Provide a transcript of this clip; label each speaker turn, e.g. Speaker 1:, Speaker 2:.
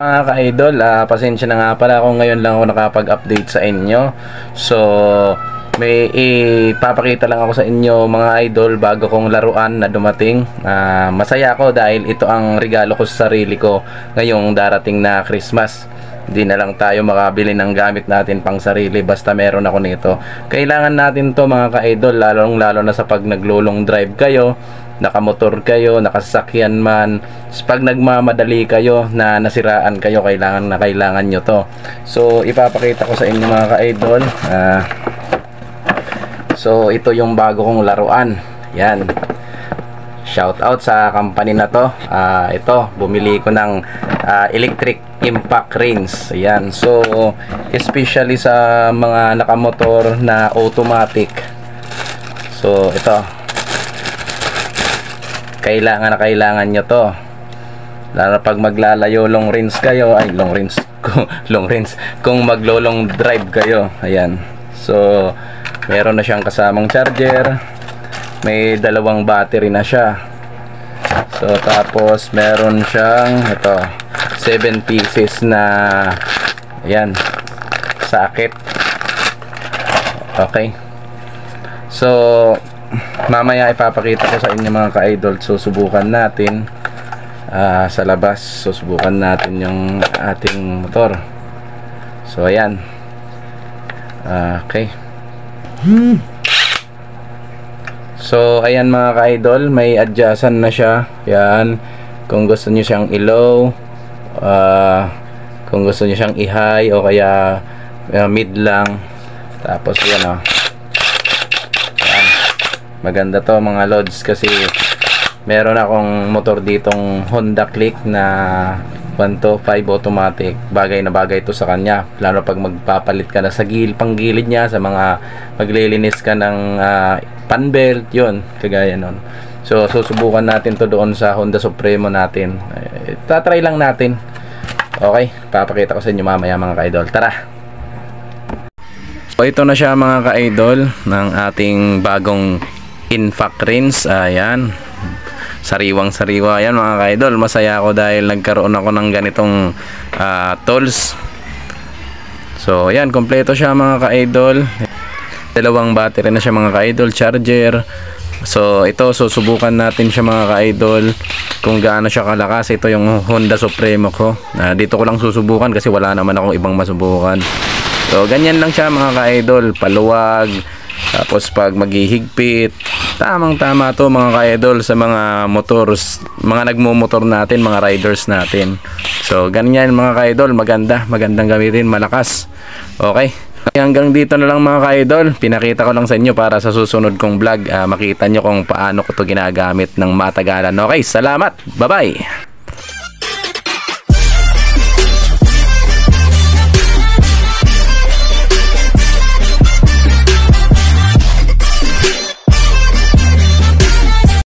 Speaker 1: Mga ka-idol, pasensya na nga pala kung ngayon lang ako nakapag-update sa inyo. So, may ipapakita lang ako sa inyo mga idol bago kong laruan na dumating. Masaya ako dahil ito ang regalo ko sa sarili ko ngayong darating na Christmas. Hindi na lang tayo makabili ng gamit natin pang sarili basta meron ako nito. Kailangan natin to mga ka-idol, lalong lalo na sa pag naglulong drive kayo, nakamotor kayo, nakasasakyan man, pag nagmamadali kayo na nasiraan kayo, kailangan na kailangan nyo to. So ipapakita ko sa inyo mga ka-idol. So ito yung bago kong laruan. Yan, shout out sa company na to. Ito, bumili ko ng electric impact rings. Ayan, so especially sa mga nakamotor na automatic. So ito, kailangan nyo to, lalo pag maglalayo long range kayo, long range kung maglo-long drive kayo. Ayan, so meron na siyang kasamang charger, may dalawang battery na siya. So tapos meron siyang ito 7 pieces na ayan, socket. Okay, so mamaya ipapakita ko sa inyo mga ka-idol. Susubukan natin sa labas, susubukan natin yung ating motor. So ayan, okay. So ayan mga ka-idol, may adjustan na siya. Yan, kung gusto niyo siyang i-low, kung gusto niyo siyang i-high o kaya mid lang. Tapos yan maganda to mga lods kasi meron akong motor ditong Honda Click na 125 automatic. Bagay na bagay to sa kanya, lalo pag magpapalit ka na sa panggilid niya, sa mga maglilinis ka ng panbelt, yun, kagaya nun. So susubukan natin to doon sa Honda Supremo natin. Tatry lang natin. Okay, papakita ko sa inyo mamaya mga ka-idol. Tara. So ito na siya mga ka-idol ng ating bagong impact rings. Ayan, sariwang sariwa yan mga ka-idol. Masaya ako dahil nagkaroon ako ng ganitong tools. So ayan, kompleto siya mga ka-idol. Dalawang battery na siya mga ka-idol, charger. So ito, susubukan natin siya mga ka-idol kung gaano siya kalakas. Ito yung Honda Supremo ko. Dito ko lang susubukan kasi wala naman akong ibang masubukan. So ganyan lang siya mga ka-idol, paluwag. Tapos pag maghihigpit, tamang tama to mga ka-idol sa mga motors, mga nagmumotor natin, mga riders natin. So ganyan mga ka-idol, magandang gamitin, malakas. Okay, hanggang dito na lang mga ka-idol. Pinakita ko lang sa inyo para sa susunod kong vlog makita nyo kung paano ko to ginagamit ng matagalan. Okay, salamat, bye bye.